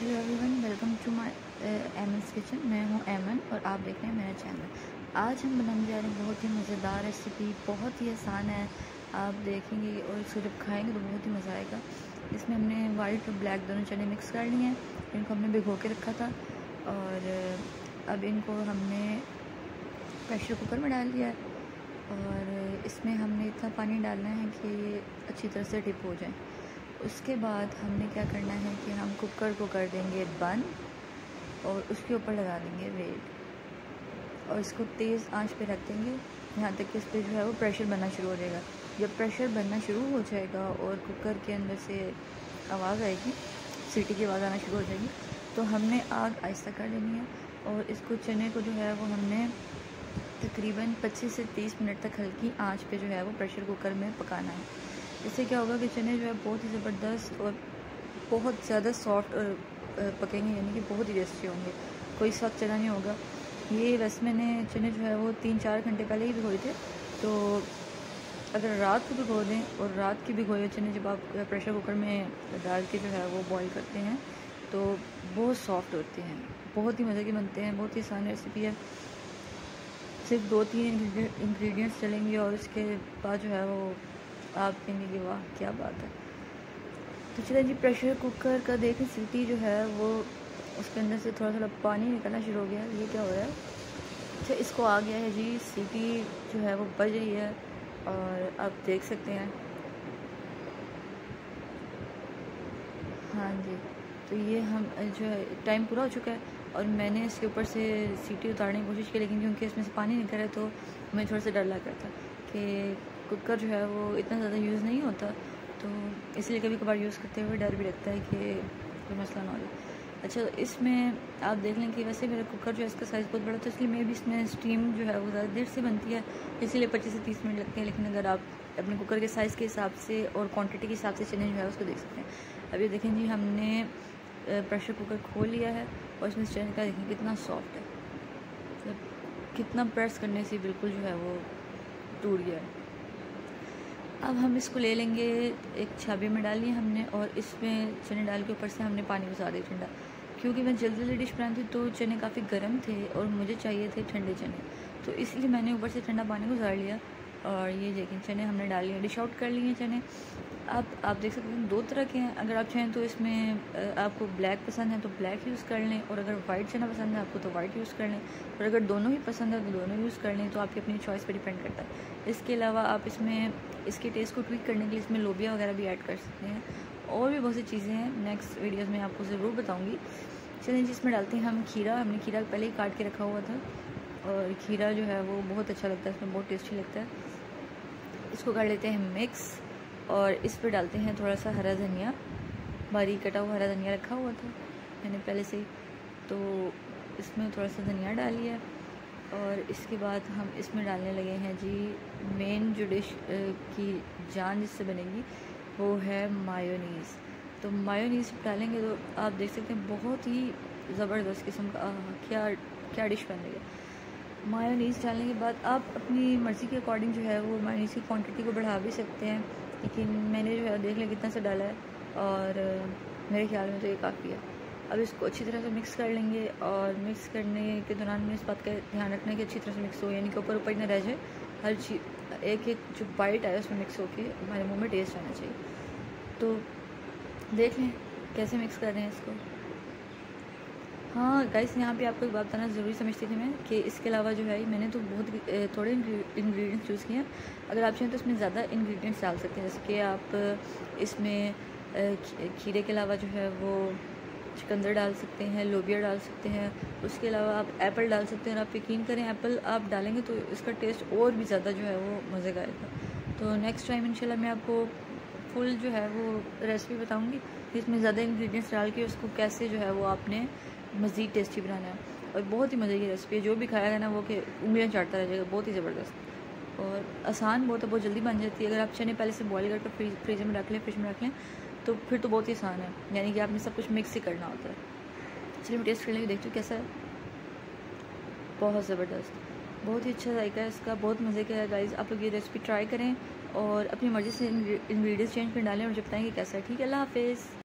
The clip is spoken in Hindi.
Hello everyone, welcome to my Eman's kitchen. मैं हूं एमन और आप देख रहे हैं मेरा चैनल। आज हम बनाने जा रहे हैं बहुत ही मज़ेदार रेसिपी। बहुत ही आसान है, आप देखेंगे और इसको जब खाएंगे तो बहुत ही मज़ा आएगा। इसमें हमने वाइट और ब्लैक दोनों चने मिक्स कर लिए हैं। इनको हमने भिगो के रखा था और अब इनको हमने प्रेशर कुकर में डाल दिया है और इसमें हमने इतना पानी डालना है कि ये अच्छी तरह से डिप हो जाए। उसके बाद हमने क्या करना है कि हम कुकर को कर देंगे बंद और उसके ऊपर लगा देंगे वेट और इसको तेज़ आंच पे रख देंगे यहाँ तक कि इस पर जो है वो प्रेशर बनना शुरू हो जाएगा। जब प्रेशर बनना शुरू हो जाएगा और कुकर के अंदर से आवाज़ आएगी, सीटी की आवाज़ आना शुरू हो जाएगी, तो हमने आग आहिस्ता कर देनी है और इसको चने को जो है वो हमने तकरीबन 25 से 30 मिनट तक हल्की आंच पे जो है वो प्रेशर कुकर में पकाना है। इससे क्या होगा कि चने जो है बहुत ही ज़बरदस्त और बहुत ज़्यादा सॉफ्ट और पकेंगे, यानी कि बहुत ही टेस्टी होंगे। कोई सख्त चना नहीं होगा। ये वैसे मैंने चने जो है वो 3-4 घंटे पहले ही भिगोए थे, तो अगर रात को भिगो दें और रात की भिगोए चने जब आप प्रेशर कुकर में डाल के जो है वो बॉईल करते हैं तो बहुत सॉफ्ट होते हैं, बहुत ही मज़े के बनते हैं। बहुत ही आसान रेसिपी है, सिर्फ 2-3 इंग्रेडिएंट्स चलेंगे और उसके बाद जो है वो आप कहेंगे कि वाह क्या बात है। तो चलिए जी, प्रेशर कुकर का देखें सीटी जो है वो उसके अंदर से थोड़ा थोड़ा पानी निकलना शुरू हो गया। ये क्या हो रहा है? अच्छा, इसको आ गया है जी, सीटी जो है वो बज रही है और आप देख सकते हैं। हाँ जी, तो ये हम जो है टाइम पूरा हो चुका है और मैंने इसके ऊपर से सीटी उतारने की कोशिश की, लेकिन क्योंकि इसमें से पानी निकल रहा है तो मुझे थोड़ा सा डर लग रहा था कि कुकर जो है वो इतना ज़्यादा यूज़ नहीं होता, तो इसलिए कभी कभार यूज़ करते हुए डर भी लगता है कि कोई मसला ना हो जाए। अच्छा, इसमें आप देख लें कि वैसे मेरा कुकर जो है इसका साइज़ बहुत बड़ा, तो इसलिए मैं भी इसमें स्टीम जो है वो ज़्यादा देर से बनती है, इसीलिए 25 से 30 मिनट लगते हैं। लेकिन अगर आप अपने कुकर के साइज़ के हिसाब से और क्वांटिटी के हिसाब से चने जो है उसको देख सकते हैं। अब ये देखें जी, हमने प्रेशर कुकर खोल लिया है और इसमें चने का देखें कितना सॉफ्ट है, मतलब कितना प्रेस करने से बिल्कुल जो है वो टूट गया है। अब हम इसको ले लेंगे, एक छाबे में डाल लिया हमने और इसमें चने डाल के ऊपर से हमने पानी गुजार दिया ठंडा, क्योंकि मैं जल्दी जल्दी डिश बनाई थी तो चने काफ़ी गर्म थे और मुझे चाहिए थे ठंडे चने, तो इसलिए मैंने ऊपर से ठंडा पानी गुजार लिया। और ये देखें चने हमने डाल लिए, डिश आउट कर लिए चने। अब आप देख सकते हैं 2 तरह के हैं। अगर आप चाहें तो इसमें आपको ब्लैक पसंद है तो ब्लैक यूज़ कर लें, और अगर वाइट चना पसंद है आपको तो वाइट यूज़ कर लें, और अगर दोनों ही पसंद है तो दोनों यूज़ कर लें। तो आपकी अपनी चॉइस पर डिपेंड करता है। इसके अलावा आप इसमें इसके टेस्ट को ट्वीक करने के लिए इसमें लोबिया वगैरह भी ऐड कर सकते हैं, और भी बहुत सी चीज़ें हैं। नेक्स्ट वीडियोज़ में आपको ज़रूर बताऊँगी। चलिए जिसमें डालते हैं हम खीरा। हमने खीरा पहले ही काट के रखा हुआ था और खीरा जो है वो बहुत अच्छा लगता है, इसमें बहुत टेस्टी लगता है। इसको कर लेते हैं मिक्स और इस पर डालते हैं थोड़ा सा हरा धनिया, बारीक कटा हुआ हरा धनिया रखा हुआ था मैंने पहले से ही, तो इसमें थोड़ा सा धनिया डालिए। और इसके बाद हम इसमें डालने लगे हैं जी मेन जो डिश की जान जिससे बनेगी वो है मायोनीज़। तो मायोनीज़ डालेंगे तो आप देख सकते हैं बहुत ही ज़बरदस्त किस्म का क्या क्या डिश बन रही है। मायोनीज़ डालने के बाद आप अपनी मर्ज़ी के अकॉर्डिंग जो है वो मायोनीज़ की क्वांटिटी को बढ़ा भी सकते हैं, लेकिन मैंने जो है देख लिया कितना सा डाला है और मेरे ख्याल में तो ये काफ़ी है। अब इसको अच्छी तरह से मिक्स कर लेंगे और मिक्स करने के दौरान में इस बात का ध्यान रखना है कि अच्छी तरह से मिक्स हो, यानी कि ऊपर ऊपर ना रह जाए। हर चीज़ एक एक जो बाइट आए उसमें मिक्स होके हमारे मुँह में टेस्ट आना चाहिए। तो देख लें कैसे मिक्स कर रहे हैं इसको। हाँ गाइस, यहाँ पे आपको एक बात बताना ज़रूरी समझती थी मैं कि इसके अलावा जो है मैंने तो बहुत थोड़े इंग्रेडिएंट्स यूज़ किए हैं। अगर आप चाहें तो इसमें ज़्यादा इंग्रेडिएंट्स डाल सकते हैं, जैसे कि आप इसमें खीरे के अलावा जो है वो चुकंदर डाल सकते हैं, लोबिया डाल सकते हैं, उसके अलावा आप एप्पल डाल सकते हैं। और आप यकीन करें एप्पल आप डालेंगे तो इसका टेस्ट और भी ज़्यादा जो है वो मज़े का आएगा। तो नेक्स्ट टाइम इंशाल्लाह मैं आपको फुल जो है वो रेसिपी बताऊँगी कि इसमें ज़्यादा इंग्रेडिएंट्स डाल के उसको कैसे जो है वो आपने मज़ीद टेस्टी बनाना है। और बहुत ही मज़े की रेसिपी है, जो भी खाएगा ना वो कि उंगलियां चाटता रह जाएगा। बहुत ही ज़बरदस्त और आसान बहुत है, बहुत जल्दी बन जाती है। अगर आप चने पहले से बॉईल करके फ्रीजर में रख लें, फ्रिज में रख लें, तो फिर तो बहुत ही आसान है, यानी कि आपने सब कुछ मिक्स ही करना होता है। चलिए मैं टेस्ट कर लेंगे, देखती हूँ कैसा है। बहुत ज़बरदस्त, बहुत ही अच्छा जायका है इसका, बहुत मज़े का है गाइज़। आप लोग ये रेसिपी ट्राई करें और अपनी मर्ज़ी से इंग्रेडिएंट्स चेंज कर डालें और जब बताएँगे कैसा है। ठीक है, अल्लाह हाफ़िज़।